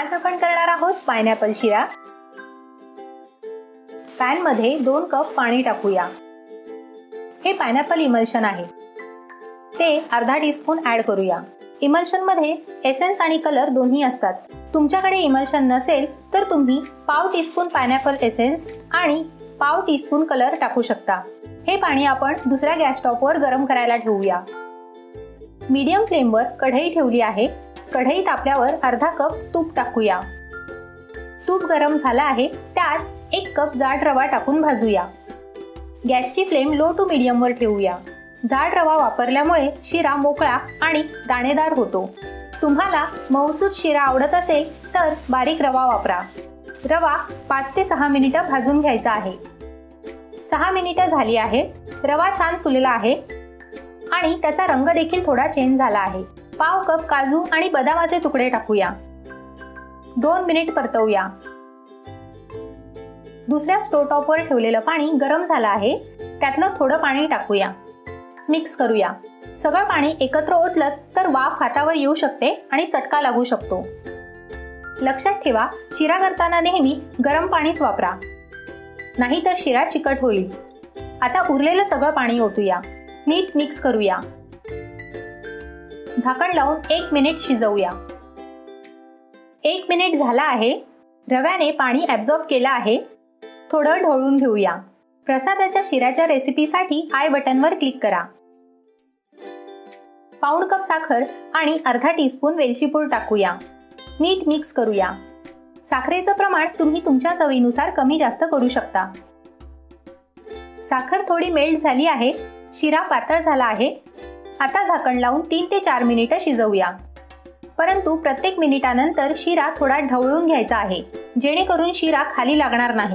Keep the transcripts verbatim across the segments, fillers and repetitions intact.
आज आपण करणार आहोत पायनॅपल शिरा। पॅन मध्ये दोन कप पाणी टाकूया। हे पायनॅपल इमल्शन आहे, ते अर्धा टीस्पून ऍड करूया। इमल्शन मध्ये एसेन्स आणि कलर दोन्ही असतात। तुमच्याकडे इमल्शन नसेल तर तुम्ही पाव टीस्पून पायनॅपल एसेन्स आणि पाव टीस्पून कलर टाकू शकता। हे पाणी आपण दुसऱ्या गॅस टॉपवर गरम करायला ठेवूया। मीडियम फ्लेमवर कढई ठेवली आहे। कढई तापल्यावर अर्धा कप तूप टाकूया। तूप गरम झाला आहे, त्यात एक कप जाड रवा टाकून भाजूया। गॅसची फ्लेम लो टू मीडियम वर ठेवूया। जाड रवा वापरल्यामुळे शिरा मोकळा आणि दाणेदार होतो। तुम्हाला मऊसूत शिरा आवडत असेल तर बारीक रवा वापरा। रवा पाच ते सहा मिनिटं भाजून घ्यायचा आहे। सहा मिनिटं झाली आहेत। रवा छान फुलला आहे आणि त्याचा रंग देखील थोडा चेंज झाला आहे। पाव कप काजू आणि बदामाचे तुकडे टाकूया। दोन मिनिट परतवूया। दुसऱ्या स्टोव्ह टॉपवर ठेवलेलं पाणी गरम झालं आहे, त्यातलं थोडं पाणी टाकूया। मिक्स करूया। सगळं पाणी एकत्र ओतलं तर वाफ हातावर येऊ शकते आणि चटका लागू शकतो। लक्षात ठेवा, शिरा करताना नेहमी गरम पाणीच वापरा, नाहीतर शिरा चिकट होईल। आता उरलेलं सगळं पाणी ओतूया। नीट मिक्स करूया। झाकण लावून एक मिनिट शिजवूया। एक मिनिट झाला आहे। रव्याने पाणी ॲब्झॉर्ब केलं आहे। थोडं ढवळून घेऊया। प्रसादाच्या शिऱ्याच्या रेसिपीसाठी आय बटनवर क्लिक करा। पाऊण कप साखर आणि अर्धा टीस्पून वेलची पूड टाकूया। नीट मिक्स करूया। साखरेचं प्रमाण तुम्ही तुमच्या चवीनुसार कमी जास्त करू शकता। साखर थोडी मेल्ट झाली आहे। शिरा पातळ झाला आहे। आता झाकण लावून तीन ते चार मिनिटं शिजवूया, परंतु प्रत्येक मिनिटानंतर शिरा थोडा ढवळून घ्यायचा आहे, जेणेकरून शिरा खाली लागणार नाही।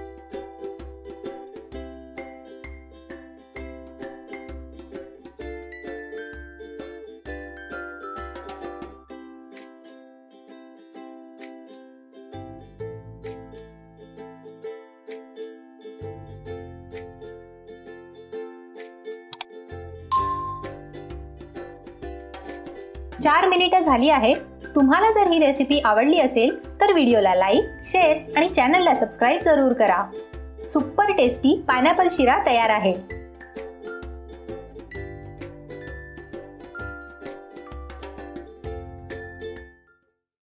चार मिनिटं झाली आहेत। तुम्हाला जर ही रेसिपी आवडली असेल तर व्हिडिओला लाईक, शेअर आणि चॅनलला सबस्क्राईब जरूर करा। सुपर टेस्टी पायनॅपल शिरा तयार आहे।